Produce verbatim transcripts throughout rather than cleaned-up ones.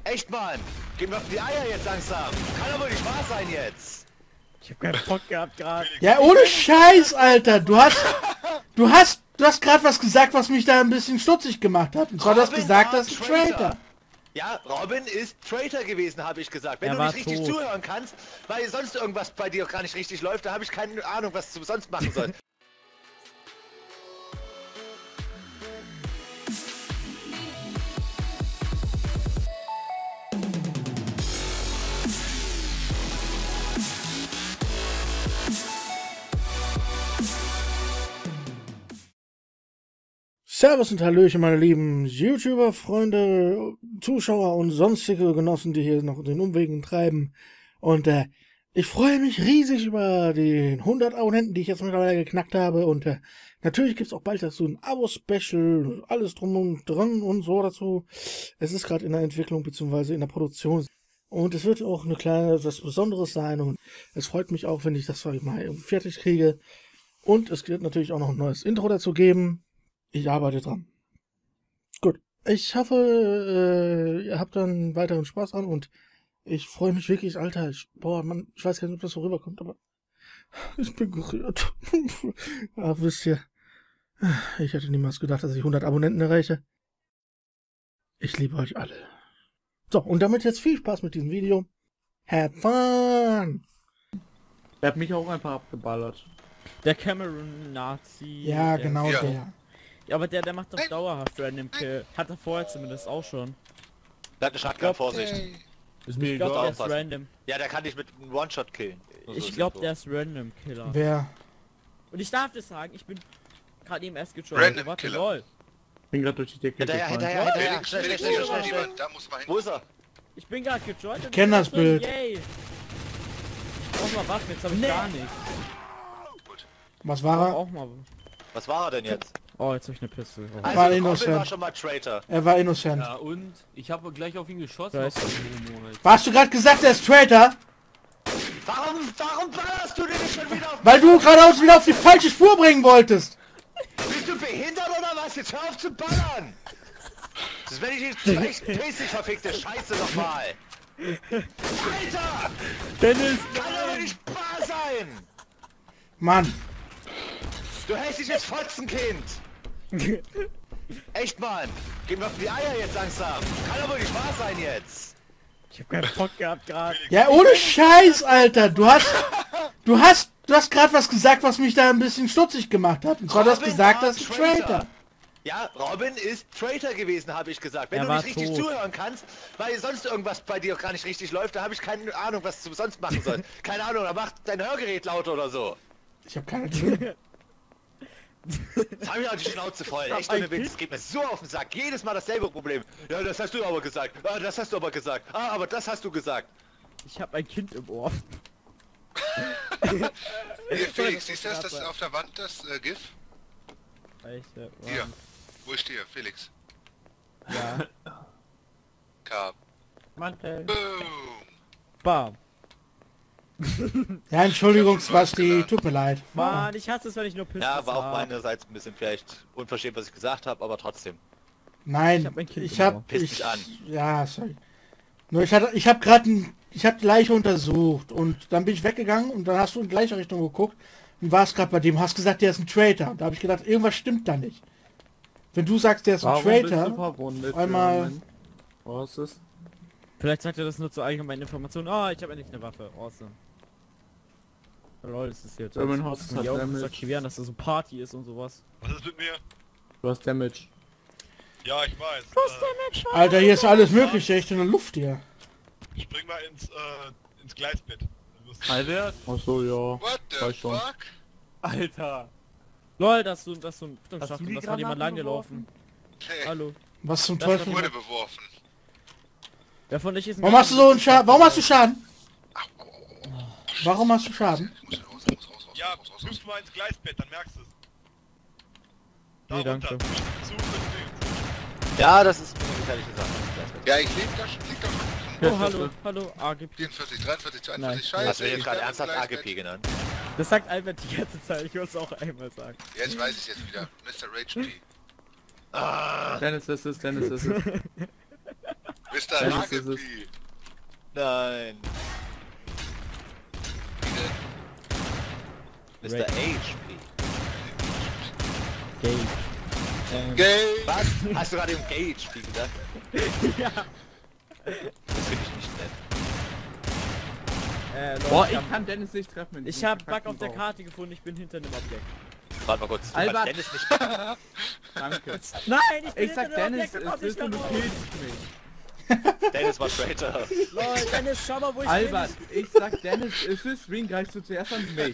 Echt, Mann! Gib mir auf die Eier jetzt langsam! Kann aber nicht wahr sein jetzt! Ich hab keinen Bock gehabt gerade. Ja, ohne Scheiß, Alter. Du hast, du hast, du hast gerade was gesagt, was mich da ein bisschen stutzig gemacht hat. Und zwar du hast Robin gesagt, war das ist ein Traitor. Ja, Robin ist Traitor gewesen, habe ich gesagt. Wenn Er du war nicht richtig tot. zuhören kannst, weil sonst irgendwas bei dir gar nicht richtig läuft, da habe ich keine Ahnung, was du sonst machen soll. Servus und Hallöchen, meine lieben YouTuber, Freunde, Zuschauer und sonstige Genossen, die hier noch den Umwegen treiben. Und äh, ich freue mich riesig über die hundert Abonnenten, die ich jetzt mittlerweile geknackt habe. Und äh, natürlich gibt es auch bald dazu ein Abo-Special, alles drum und dran und so dazu. Es ist gerade in der Entwicklung bzw. in der Produktion. Und es wird auch eine kleine, was Besonderes sein. Und es freut mich auch, wenn ich das mal fertig kriege. Und es wird natürlich auch noch ein neues Intro dazu geben. Ich arbeite dran. Gut. Ich hoffe, äh, ihr habt dann weiteren Spaß dran und ich freue mich wirklich, Alter. Ich, boah, Mann, ich weiß gar nicht, ob das so rüberkommt, aber ich bin gerührt. Ah, wisst ihr, ich hätte niemals gedacht, dass ich hundert Abonnenten erreiche. Ich liebe euch alle. So, und damit jetzt viel Spaß mit diesem Video. Have fun! Er hat mich auch einfach abgeballert. Der Cameron-Nazi. Ja, der- genau Ja. der. Ja, aber der, der macht doch Nein. dauerhaft Random Kill. Hat er vorher zumindest auch schon. Der hat eine Shotgun, Vorsicht. Hey. Ist mir Ich glaube, der egal. ist aufpassen. random. Ja, der kann dich mit einem One-Shot killen. So Ich ist glaube, es der ist Random Killer. Wer? Und ich darf das sagen, ich bin gerade eben erst gejoint. Random Warte, Killer. lol. Bin gerade durch die Decke Hinterher, gefallen. hinterher, hinterher. Felix, Schnell, schnell, Felix, schnell, hier schnell, ist schnell. jemand, da muss man hin. Wo ist er? Ich bin gerade gejoint und Kenn ich das bin so, Bild. Yay. Ich brauch mal Waffen, jetzt habe ich Nee. gar nichts. Gut. Was Ich war brauch er? auch mal. Was war er denn jetzt? Oh, jetzt habe ich eine Pistole. Oh. Also, War Robin innocent. war schon mal Traitor. Er war innocent. Ja, und ich habe gleich auf ihn geschossen. Weiß. Auf den Homo, Alter. Was, du gerade gesagt, er ist Traitor? Warum, warum ballerst du den nicht schon wieder auf? Weil du gerade uns wieder auf die falsche Spur bringen wolltest. Bist du behindert oder was? Jetzt hör auf zu ballern! Das werde ich jetzt echt pissig, verfickte Scheiße nochmal! Alter! Dennis! Kann aber nicht wahr sein! Mann. Du hässliches Fotzenkind! Echt, Mann! Gib mir auf die Eier jetzt langsam! Kann aber nicht wahr sein jetzt! Ich hab keinen Bock gehabt gerade. Ja, ohne Scheiß, Alter. Du hast, du hast, du hast gerade was gesagt, was mich da ein bisschen stutzig gemacht hat. Und zwar du hast Robin gesagt, war das ist ein Traitor. Ja, Robin ist Traitor gewesen, habe ich gesagt. Wenn Er du war nicht richtig tot. zuhören kannst, weil sonst irgendwas bei dir gar nicht richtig läuft, da habe ich keine Ahnung, was du sonst machen sollst. Keine Ahnung, da macht dein Hörgerät lauter oder so. Ich habe keine Ahnung. Jetzt habe ich auch die Schnauze voll. Echt ein ohne Witz, es geht mir so auf den Sack. Jedes Mal dasselbe Problem. Ja, das hast du aber gesagt. Ah, das hast du aber gesagt. Ah, aber das hast du gesagt. Ich hab ein Kind im Ohr. Hier, Felix, Felix, siehst du das, das auf der Wand, das äh, GIF? Welche? Hier, wo ich stehe, Felix. Ja. K. Mantel. Boom. Bam. Ja, Entschuldigung, Basti, tut mir leid. Mann, ich hasse es, wenn ich nur Pistols Ja, war auch hab. meinerseits ein bisschen vielleicht unverschämt, was ich gesagt habe, aber trotzdem. Nein, Ich hab mein Kind ich im hab, Ohr. Piss ich, mich an. ja, sorry. Nur ich hatte, ich habe gerade, ich habe die Leiche untersucht und dann bin ich weggegangen und dann hast du in gleiche Richtung geguckt und warst gerade bei dem, hast gesagt, der ist ein Traitor. Und da habe ich gedacht, irgendwas stimmt da nicht. Wenn du sagst, der ist ein Warum bist du Traitor, verwundet? einmal- Moment? Was ist? Vielleicht sagt er das nur zur allgemeinen Information. Ah, ich habe endlich eine Waffe. Awesome. Lol, ist das jetzt. German House Muss man hat die auch Damage. kurz aktivieren, dass da so Party ist und sowas. Was ist mit mir? Du hast Damage. Ja, ich weiß. Äh, Alter, hier ist alles mögliche, echt in der Luft hier. spring mal ins, äh, ins Gleisbett. Dann wirst du- Alter, Achso, ja. What the Weiß schon. fuck? Alter. Lol, das ist so, das ist so ein Hast du Bildungsschacht die und das hat jemand Granaten langgelaufen. Hey, Hallo. Was zum Das Teufel? wurde beworfen. Wer von euch ist ein Warum hast du so einen Schaden? Warum hast du Schaden? Au, au, au, au. Warum hast du Schaden? Ich muss raus, raus, raus, raus, Ja, raus, raus, raus. hüpf mal ins Gleisbett, dann merkst du es. Da Nee, runter. danke. Zu, zu, Ja, das ist eine gefährliche Sache. Ja, ich lieg da, lieg da schon. Oh, hallo, hallo, A G P. vierundvierzig, dreiundvierzig, Nein. zweiundvierzig, scheiße. Hast du jetzt ich gerade bleib im ernsthaft A G Gleisbett. P genannt? Das sagt Albert die ganze Zeit, ich will es auch einmal sagen. Jetzt weiß ich jetzt wieder. Mister Rage G. Ah, Dennis ist es, Dennis ist es. Will Mister Dennis Rugby. ist es. Nein. Mister H P. Gage. Ähm, Gay. Was? Hast du gerade im Gage P gedacht? ja. Das finde ich nicht nett. Äh, Leute, Boah, ich ich hab, kann Dennis nicht treffen. in ich diesem hab Bug verkackten auf der Bau. Karte gefunden, ich bin hinter einem Objekt. Warte mal kurz. Du Albert. kannst Dennis nicht. Danke. Nein, ich bin Ich sag hinter einem Dennis, Objekt und komm es nicht ist und du mehr raus. killst mich. Dennis war Traitor. Leute, Dennis, schau mal, wo ich Albert, ich sag Dennis, es ist, wen greifst du zuerst an mich?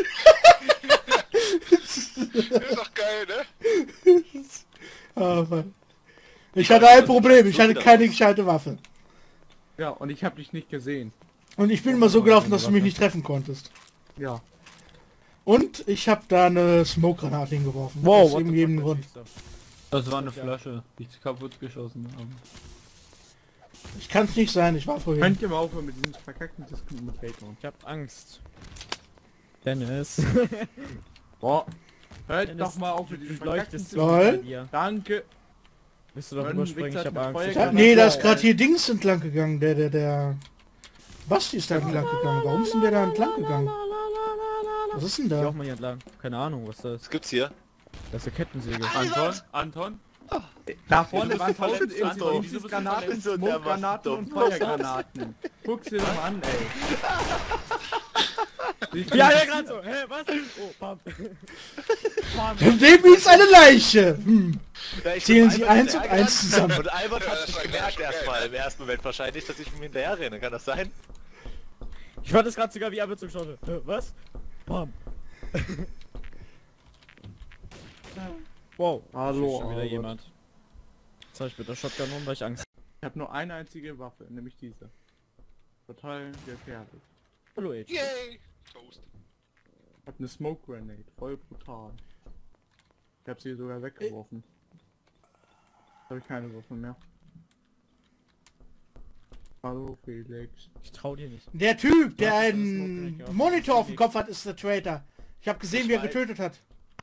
Ist doch geil, ne? Ah, Mann. Ich hatte ein Problem, ich hatte keine gescheite Waffe. Ja, und ich hab dich nicht gesehen. Und ich bin immer so gelaufen, dass du mich nicht treffen konntest. Ja. Und ich habe da eine Smoke-Granate hingeworfen. Wow, aus what the irgendeinem fuck, Grund. schießt er? Das war eine Flasche, die ich kaputt geschossen habe. Ich kann es nicht sein, ich war vorhin. Könnt ihr mal aufhören mit diesem verkackten Discriminator? Ich hab Angst. Dennis. Boah. Hört Dennis, doch mal auf du- mit du diesem leuchtest verkackten Lol. bei dir. Danke. Bist du doch Mann, überspringen, Wichser ich hab hat Angst. eine Ich Ja, hab nee, da ist Boah, gerade ey. hier Dings entlang gegangen, der, der, der... Basti ist da entlang gegangen. Warum ist denn der da entlang gegangen? Was ist denn Geh auch da? mal hier entlang. Keine Ahnung, was das ist. Was gibt's hier? Das ist eine Kettensäge. Anton? Anton? Da vorne bist waren so verletzt, tausend Anton. Wieso bist du Inzidenzgranaten, verletzt? So dermaßen Smoke-Granaten dumm. und Feuergranaten. Guck's dir doch mal an, ey. Ja, ja, gerade so. Hä, was? Oh, Pump. Neben ist eine Leiche! Hm. Ja, ich Zählen bin Sie Albert eins und hinterhergerannt eins zusammen. Und Albert Ja, hat das sich war- gemerkt das war erstmal geil. im ersten Moment wahrscheinlich, dass ich ihm hinterher renne. Kann das sein? Ich fand das gerade sogar wie Albert zugeschaut hat. Hä, was? Pump. Wow. Hallo, Schießt schon wieder Albert. jemand. Jetzt hab ich mit der Shotgun um, weil ich Angst. Ich habe nur eine einzige Waffe, nämlich diese. Total gefährlich. Hallo, H. Yay. Toast. Ich hab eine Smoke Grenade, voll brutal. Ich hab sie sogar weggeworfen. Jetzt habe ich keine Waffe mehr. Hallo Felix. Ich trau dir nicht. Der Typ, der Was ist das einen Smoke-Grenade? Monitor auf dem Kopf hat, ist der Traitor. Ich habe gesehen, wie er weiß. getötet hat.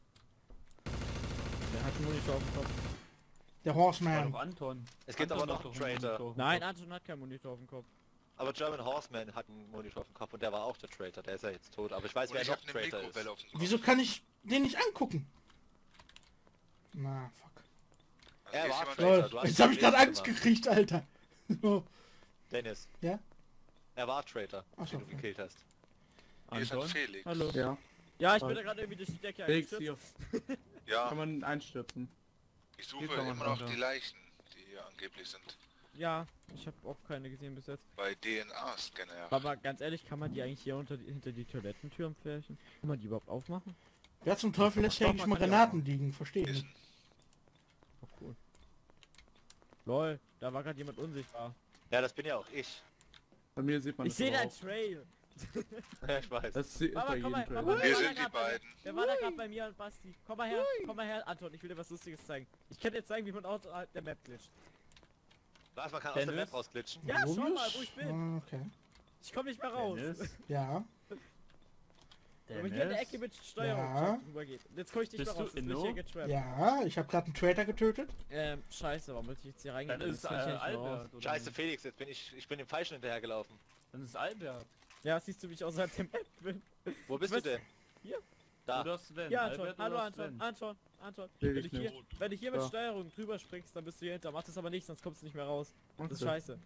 Der hat einen Monitor auf dem Kopf. Der War Horseman. doch Anton. Es gibt Anton aber hat noch doch einen Traitor. Monitor. Nein, Anton hat keinen Monitor auf dem Kopf. Aber German Horseman hat einen Monitor auf dem Kopf und der war auch der Traitor. Der ist ja jetzt tot. Aber ich weiß, Und wer ich noch hab eine Traitor Mikrowelle ist. auf dem Kopf. Wieso kann ich den nicht angucken? Na, fuck. Also Er hier ist war jemand- Traitor. Lol. du hast Jetzt habe ich gerade Probleme Angst gemacht. gekriegt, Alter. So. Dennis. Ja? Er war Traitor, Ach so, den du okay. gekillt hast. Hier ist ein Anton? Felix. Hallo. Ja, Ja, ich bin da gerade irgendwie durch die Decke Felix eingestürzt. hier. Ja, Kann man einstürzen. ich suche Hier kann man immer noch runter. die Leichen, die hier angeblich sind. Ja, ich habe auch keine gesehen bis jetzt. Bei D N A-Scanner. Aber ganz ehrlich, kann man die eigentlich hier unter die, hinter die Toilettentür pferchen? Kann man die überhaupt aufmachen? Wer zum Teufel lässt hier Doch, eigentlich man mal kann die Granaten liegen? Verstehe ich nicht. Oh, cool. Lol, da war gerade jemand unsichtbar. Ja, das bin ja auch ich. Bei mir sieht man Ich das sehe aber deinen auch. Trail. Ja, ich weiß. Das ist Mama, bei komm jedem mal, Trailer. Mama, Hier wer war sind da die grad bei- beiden. Wer war da gerade bei mir und Basti? Komm mal her, komm mal her, Anton, ich will dir was Lustiges zeigen. Ich kann dir zeigen, wie man außerhalb der Map glitscht. Was, man kann aus der Dennis? Map rausglitschen. Ja, schau mal, wo ich bin. Ah, okay. Ich komme nicht mehr raus. Dennis? Ja. Wenn man hier in der Ecke mit Steuerung Ja. drüber geht. Jetzt komme ich nicht Bist mehr raus, du jetzt bin ich Inno? hier getrappt. Ja, ich habe gerade einen Traitor getötet. Ähm, scheiße, warum muss ich jetzt hier reingehen? Dann ist Jetzt äh, komm ich hier nicht mehr raus. Albert. oder Scheiße, nicht? Felix, jetzt bin ich, ich bin dem Falschen hinterhergelaufen. Dann ist Albert. Ja, siehst du, wie ich außerhalb der Map bin? Wo bist Was? du denn? Hier. Da. Oder Sven. Ja, Anton, Albert hallo oder Anton, Sven. Anton, Anton. Will Wenn ich du hier, nicht. wenn du hier mit Ja. Steuerung drüber springst, dann bist du hier hinter. Mach das aber nicht, sonst kommst du nicht mehr raus. Das ist Okay. scheiße.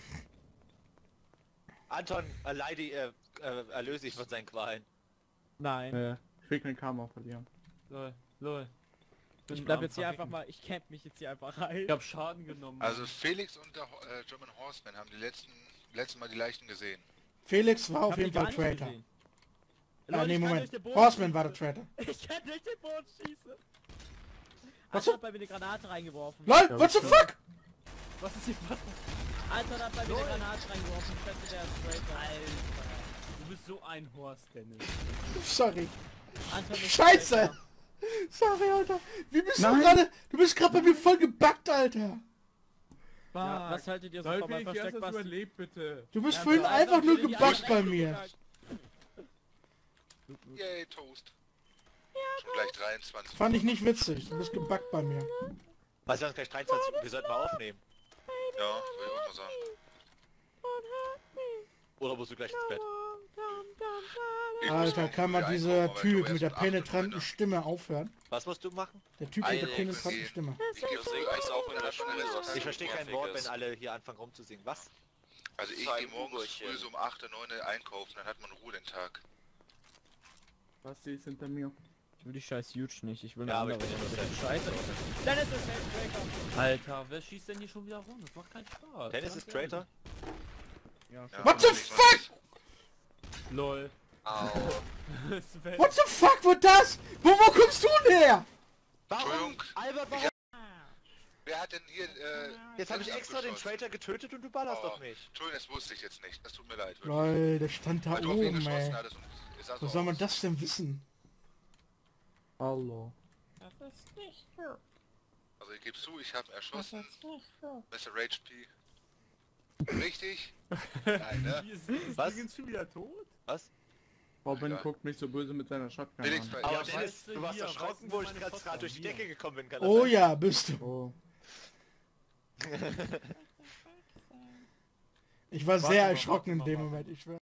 Anton, erleide, äh, äh, erlöse ich von seinen Qualen. Nein. Äh, ich will kein Karma verlieren. Lol, lol. Ich Bin bleib am jetzt hier einfach Verrecken. mal, ich camp mich jetzt hier einfach rein. Ich hab Schaden genommen. Also Felix und der Ho- äh, German Horseman haben die letzten, letzten Mal die Leichen gesehen. Felix war Ich auf hab jeden die Fall gar nicht Traitor. gesehen. Ah, Leute, nee, ich kann Moment. durch den Boden Horseman war der schießen. Traitor. Ich kann durch den Boden schießen. Was Anton hat bei mir eine Granate reingeworfen. LOL, what the fuck? Was ist hier was? Anton hat bei mir eine Granate reingeworfen. Ich schätze, der ist Traitor. Alter. Du bist so ein Horst, Dennis. Sorry. Anton ist Scheiße. Traitor. Sorry, Alter. Wie bist Nein. du gerade? Du bist gerade bei mir voll gebackt, Alter. Ja, was haltet ihr so Soll von meinem Felix erst Versteck, das Basti? überlebt, bitte? Du bist Ja, vorhin so, einfach Anton, nur ich will die gebackt andere bei mir. Ecke Yay, Toast. Schon gleich dreiundzwanzig. Fand ich nicht witzig. Du bist gebackt bei mir. Was wir uns gleich dreiundzwanzig, wir sollten mal aufnehmen. Ja, würde ich auch mal sagen. Oder musst du gleich ins Bett? Ich muss Alter, morgen kann früh mal einkaufen, dieser aber ich Typ glaub mit der erst um acht Uhr penetranten neun. Stimme aufhören? Was musst du machen? Der Typ mit der Eine penetranten gehen. Stimme. Ich gebe so eins auch in der Stunde. Ich verstehe kein Wort, wenn alle hier anfangen rumzusingen. Was? Also ich So ein gehe morgens Huberchen. früh so um acht, neun einkaufen, dann hat man Ruhe den Tag. Basti ist hinter mir. Ich will die scheiß Huge nicht, ich will Ja, aber eine ich bin andere. innocent. Scheiße. Dennis ist ein Traitor. Alter, wer schießt denn hier schon wieder rum? Das macht keinen Spaß. Dennis ist Traitor? Ja, Ja, What the ich fuck? weiß. Lol. Au. Sven. What the fuck wird das? Wo, wo kommst du denn her? Warum? Entschuldigung. Albert, warum? Wer hat denn hier, äh... Jetzt habe ich Dennis extra den abgeschossen? Traitor getötet und du ballerst Oh, auf mich. Entschuldigung, das wusste ich jetzt nicht. Das tut mir leid. wirklich. Lol, der stand da Weil du auf ihn oben, geschossen ey. hattest und es sah so Wo soll man aus. das denn wissen? Hallo. Also ich gebe zu, ich habe erschossen. Mister Rage P. Richtig? Nein, ne? Wie ist, ist Was? Dingens schon wieder tot? Was? Robin Egal. guckt mich so böse mit seiner Shotgun Felix, an. weil Aber Ja, Dennis, weißt du, du warst hier, erschrocken, weißt du, wo ich meine gerade Potsdam, durch die hier. Decke gekommen bin. Kann das Oh sein? ja, bist du. Oh. Ich war Warte sehr mal, erschrocken in warte dem mal, Moment, ich schwör.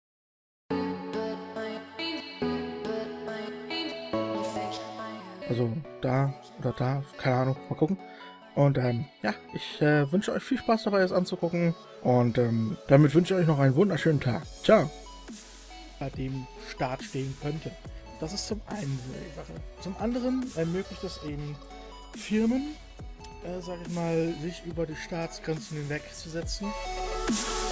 Also da oder da, keine Ahnung, mal gucken. Und ähm, ja, ich äh, wünsche euch viel Spaß dabei, es anzugucken. Und ähm, damit wünsche ich euch noch einen wunderschönen Tag. Ciao. Bei dem Start stehen könnte. Das ist zum einen die Sache. Zum anderen ermöglicht es eben Firmen, äh, sag ich mal, sich über die Staatsgrenzen hinwegzusetzen.